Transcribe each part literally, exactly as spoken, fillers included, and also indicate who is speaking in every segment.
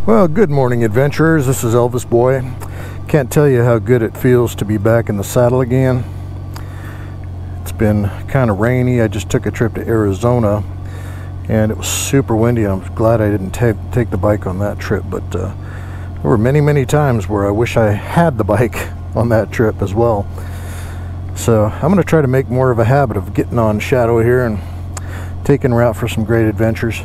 Speaker 1: Well, good morning, adventurers. This is Elvisboy. Can't tell you how good it feels to be back in the saddle again. It's been kind of rainy. I just took a trip to Arizona and it was super windy. I'm glad I didn't take the bike on that trip, but uh, there were many many times where I wish I had the bike on that trip as well. So I'm going to try to make more of a habit of getting on Shadow here and taking her out for some great adventures.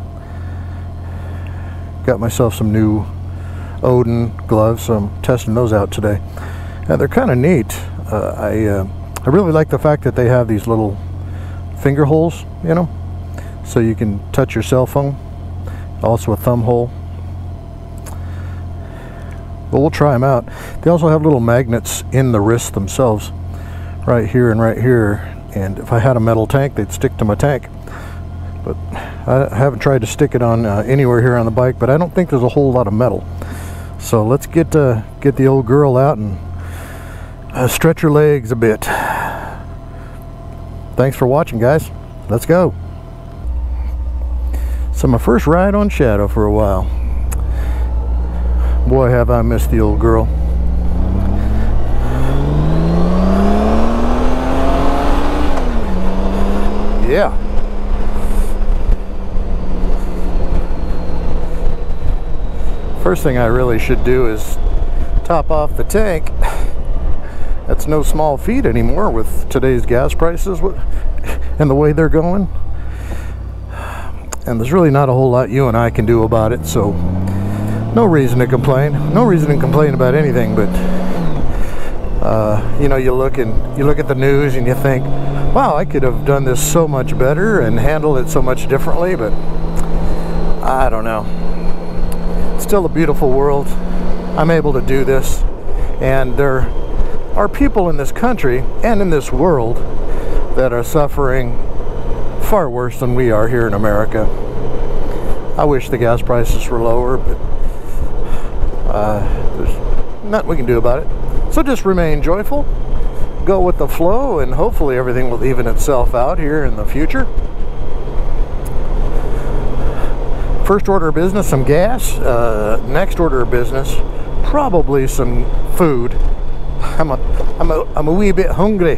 Speaker 1: Got myself some new Odin gloves, so I'm testing those out today. And they're kind of neat. Uh, I uh, I really like the fact that they have these little finger holes, you know, so you can touch your cell phone. Also a thumb hole. But we'll try them out. They also have little magnets in the wrists themselves, right here and right here. And if I had a metal tank, they'd stick to my tank. But I haven't tried to stick it on uh, anywhere here on the bike, but I don't think there's a whole lot of metal. So let's get uh, get the old girl out and uh, stretch her legs a bit. Thanks for watching, guys. Let's go. So my first ride on Shadow for a while. Boy, have I missed the old girl. Yeah. First thing I really should do is top off the tank. That's no small feat anymore with today's gas prices and the way they're going. And there's really not a whole lot you and I can do about it, so no reason to complain. No reason to complain about anything, but uh, you know, you look and you look at the news and you think, wow, I could have done this so much better and handled it so much differently, but I don't know. Still a beautiful world. I'm able to do this, and there are people in this country and in this world that are suffering far worse than we are here in America. I wish the gas prices were lower, but uh, there's nothing we can do about it. So just remain joyful, go with the flow, and hopefully everything will even itself out here in the future. First order of business, some gas. Uh, next order of business, probably some food. I'm a, I'm a, I'm a wee bit hungry.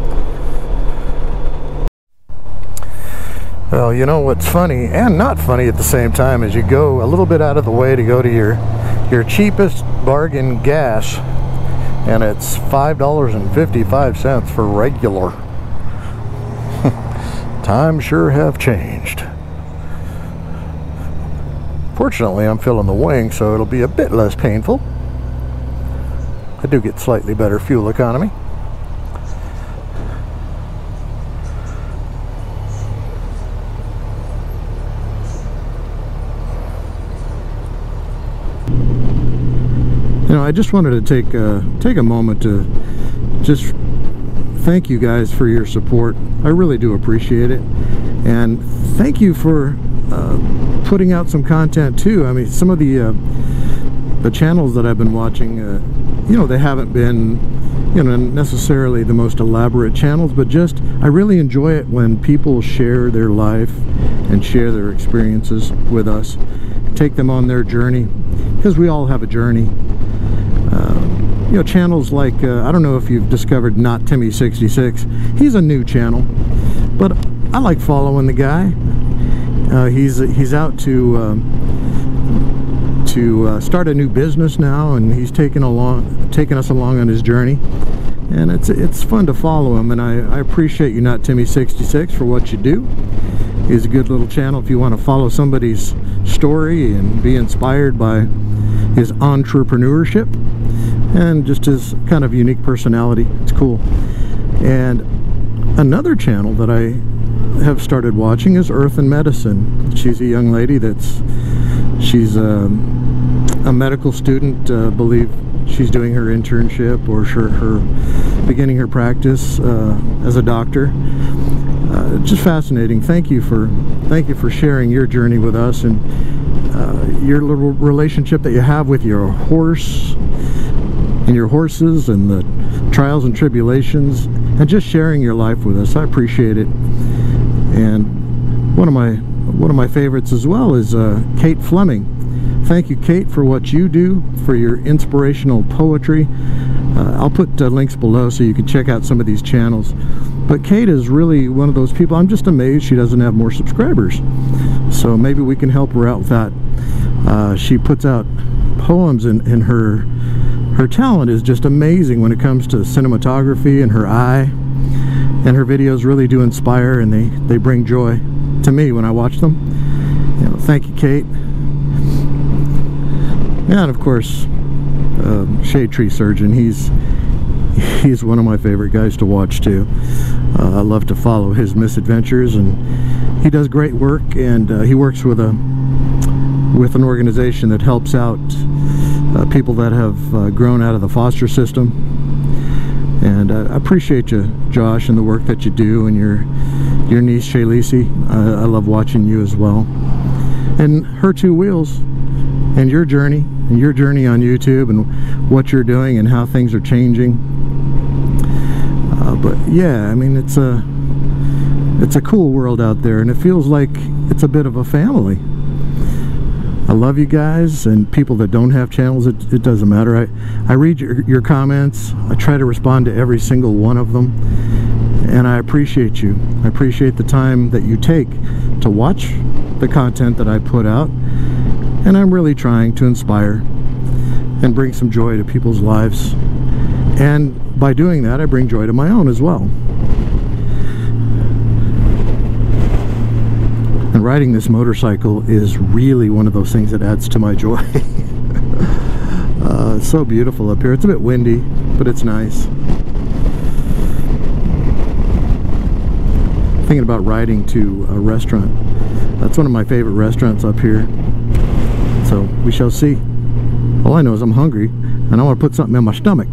Speaker 1: Well, you know what's funny and not funny at the same time is you go a little bit out of the way to go to your your cheapest bargain gas, and it's five dollars and fifty-five cents for regular. Times sure have changed. Fortunately, I'm filling the wing, so it'll be a bit less painful. I do get slightly better fuel economy. You know, I just wanted to take uh, take a moment to just thank you guys for your support. I really do appreciate it, and thank you for uh, putting out some content too. I mean, some of the uh, the channels that I've been watching, uh, you know, they haven't been, you know, necessarily the most elaborate channels, but just I really enjoy it when people share their life and share their experiences with us, take them on their journey, because we all have a journey. Uh, you know, channels like uh, I don't know if you've discovered Not Timmy sixty-six. He's a new channel, but I like following the guy. Uh, he's he's out to um, to uh, start a new business now, and he's taking along taking us along on his journey, and it's it's fun to follow him. And I, I appreciate you, Not Timmy sixty-six, for what you do. He's a good little channel if you want to follow somebody's story and be inspired by his entrepreneurship and just his kind of unique personality. It's cool. And another channel that I have started watching is Earth and Medicine. She's a young lady that's she's a, a medical student. uh, believe she's doing her internship or her, her beginning her practice uh, as a doctor. Uh, just fascinating. Thank you for thank you for sharing your journey with us, and uh, your little relationship that you have with your horse and your horses and the trials and tribulations, and just sharing your life with us. I appreciate it. And one of my one of my favorites as well is uh, Kaitlin Fleming. Thank you, Kate, for what you do, for your inspirational poetry. Uh, I'll put uh, links below so you can check out some of these channels. But Kate is really one of those people, I'm just amazed she doesn't have more subscribers. So maybe we can help her out with that. Uh, she puts out poems, and, and her her talent is just amazing when it comes to cinematography, and her eye. And her videos really do inspire, and they, they bring joy to me when I watch them. You know, thank you, Kate. And of course, uh, Shadetree Surgeon. He's he's one of my favorite guys to watch too. Uh, I love to follow his misadventures, and he does great work. And uh, he works with a with an organization that helps out uh, people that have uh, grown out of the foster system. And uh, I appreciate you, Josh, and the work that you do, and your your niece Shaylisi. Uh, I love watching you as well, and her two wheels, and your journey, and your journey on YouTube, and what you're doing, and how things are changing. Uh, but yeah, I mean, it's a it's a cool world out there, and it feels like it's a bit of a family. I love you guys, and people that don't have channels, it, it doesn't matter. I, I read your, your comments. I try to respond to every single one of them, and I appreciate you. I appreciate the time that you take to watch the content that I put out, and I'm really trying to inspire and bring some joy to people's lives, and by doing that I bring joy to my own as well. And riding this motorcycle is really one of those things that adds to my joy. uh, it's so beautiful up here. It's a bit windy, but it's nice. Thinking about riding to a restaurant. That's one of my favorite restaurants up here. So we shall see. All I know is I'm hungry, and I want to put something in my stomach.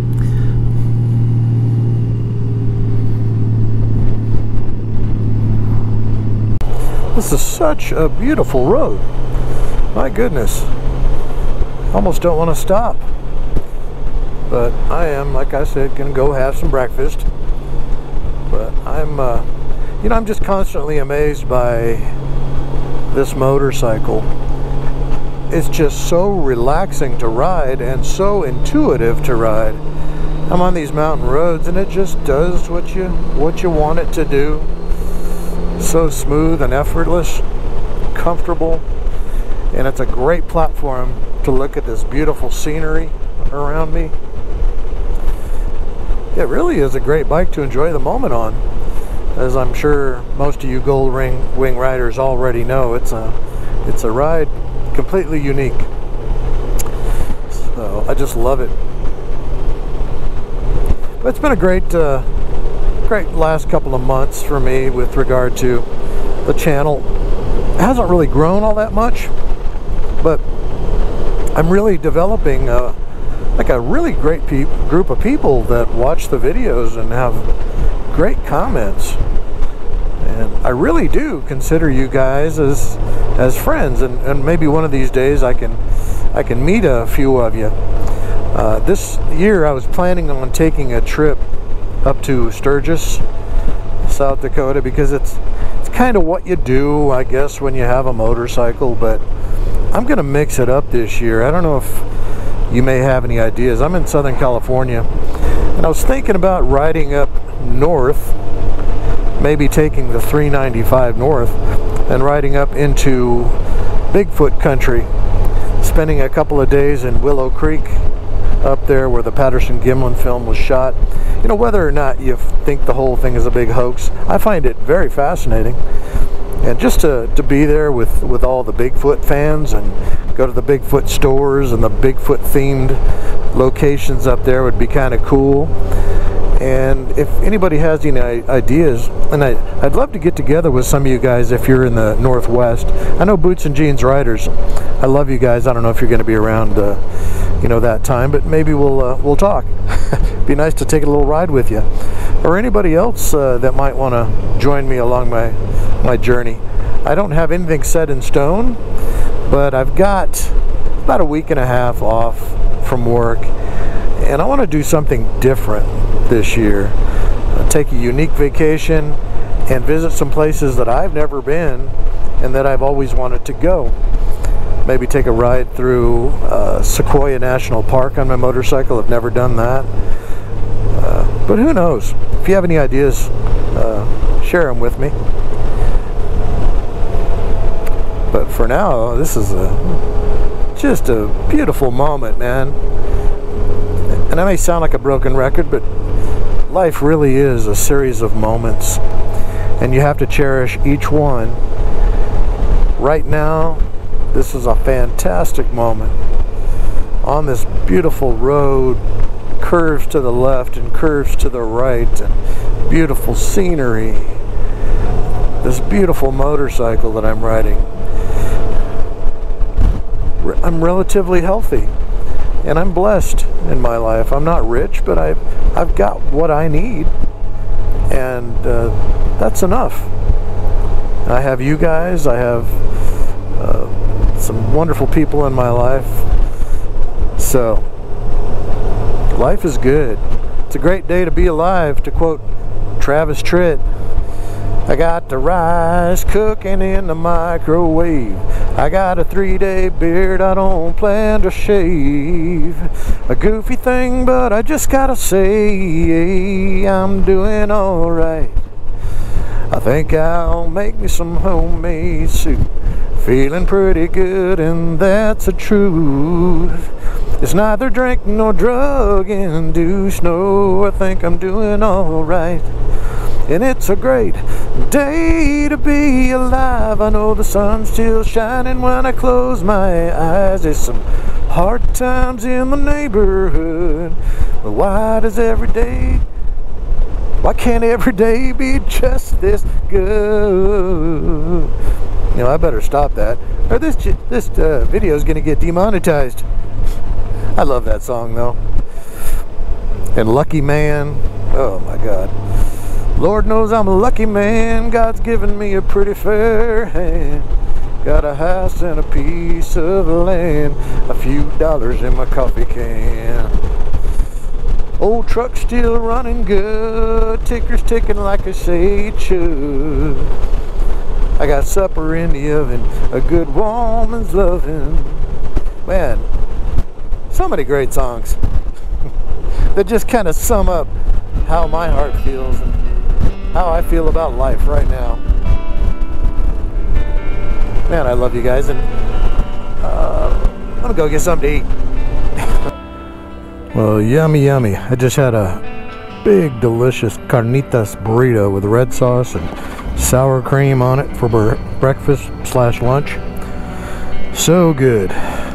Speaker 1: This is such a beautiful road. My goodness. Almost don't want to stop. But I am, like I said, going to go have some breakfast. But I'm, uh, you know, I'm just constantly amazed by this motorcycle. It's just so relaxing to ride, and so intuitive to ride. I'm on these mountain roads, and it just does what you, what you want it to do. So smooth and effortless, comfortable, and it's a great platform to look at this beautiful scenery around me. It really is a great bike to enjoy the moment on, as I'm sure most of you Goldwing wing riders already know. It's a it's a ride completely unique. So I just love it. But it's been a great uh, great last couple of months for me with regard to the channel. It hasn't really grown all that much, but I'm really developing a, like a really great pe group of people that watch the videos and have great comments. And I really do consider you guys as as friends, and, and maybe one of these days I can I can meet a few of you. Uh, this year I was planning on taking a trip up to Sturgis, South Dakota, because it's it's kind of what you do, I guess, when you have a motorcycle. But I'm gonna mix it up this year. I don't know if you may have any ideas. I'm in Southern California, and I was thinking about riding up north, maybe taking the three ninety-five north and riding up into Bigfoot country, spending a couple of days in Willow Creek, up there where the Patterson-Gimlin film was shot. You know, whether or not you think the whole thing is a big hoax, I find it very fascinating. And just to, to be there with, with all the Bigfoot fans, and go to the Bigfoot stores and the Bigfoot themed locations up there would be kind of cool. And if anybody has any ideas, and I, I'd love to get together with some of you guys if you're in the Northwest. I know Boots and Jeans Riders, I love you guys. I don't know if you're going to be around uh, you know, that time, but maybe we'll uh, we'll talk. Be nice to take a little ride with you, or anybody else uh, that might want to join me along my my journey. I don't have anything set in stone, but I've got about a week and a half off from work, and I want to do something different this year. I'll take a unique vacation and visit some places that I've never been and that I've always wanted to go. maybe take a ride through uh, Sequoia National Park on my motorcycle. I've never done that. Uh, but who knows? If you have any ideas, uh, share them with me. But for now, this is a just a beautiful moment, man. And I may sound like a broken record, but life really is a series of moments, and you have to cherish each one. Right now, this is a fantastic moment on this beautiful road, curves to the left and curves to the right, and beautiful scenery. This beautiful motorcycle that I'm riding. I'm relatively healthy, and I'm blessed in my life. I'm not rich, but I've, I've got what I need, and uh, that's enough. I have you guys. I have uh, some wonderful people in my life. So, life is good. It's a great day to be alive, to quote Travis Tritt. I got the rice cooking in the microwave. I got a three-day beard I don't plan to shave. A goofy thing, but I just gotta say I'm doing alright. I think I'll make me some homemade soup. Feeling pretty good, and that's the truth. It's neither drink nor drug induced. No, I think I'm doing alright. And it's a great day to be alive. I know the sun's still shining when I close my eyes. There's some hard times in the neighborhood, but why does every day, why can't every day be just this good? You know, I better stop that, or this this uh, video is going to get demonetized. I love that song though. And Lucky Man, oh my God. Lord knows I'm a lucky man. God's given me a pretty fair hand. Got a house and a piece of land, a few dollars in my coffee can. Old truck still running good, ticker's ticking like I say it should. I got supper in the oven, a good woman's loving. Man, so many great songs that just kind of sum up how my heart feels and how I feel about life right now. Man, I love you guys, and uh, I'm gonna go get something to eat. Well, yummy, yummy. I just had a big, delicious carnitas burrito with red sauce and sour cream on it for breakfast slash lunch. So good.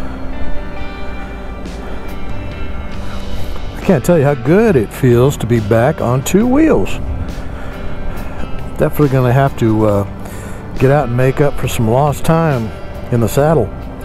Speaker 1: I can't tell you how good it feels to be back on two wheels. Definitely going to have to uh, get out and make up for some lost time in the saddle.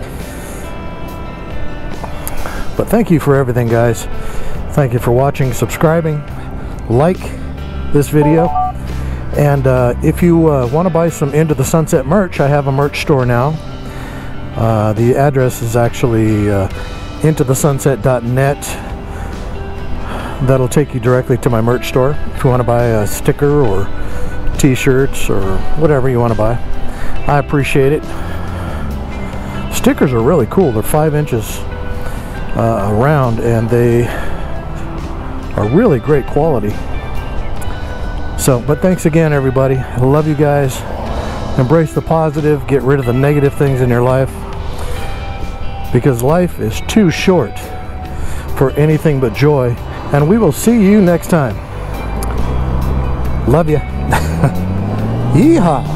Speaker 1: But thank you for everything, guys. Thank you for watching, subscribing, like this video. And uh, if you uh, want to buy some Into the Sunset merch, I have a merch store now. Uh, the address is actually uh, into the sunset dot net. That'll take you directly to my merch store if you want to buy a sticker or t-shirts or whatever you want to buy. I appreciate it. Stickers are really cool. They're five inches uh, around, and they are really great quality. So, but thanks again, everybody. I love you guys. Embrace the positive. Get rid of the negative things in your life, because life is too short for anything but joy. And we will see you next time. Love ya. Yeehaw.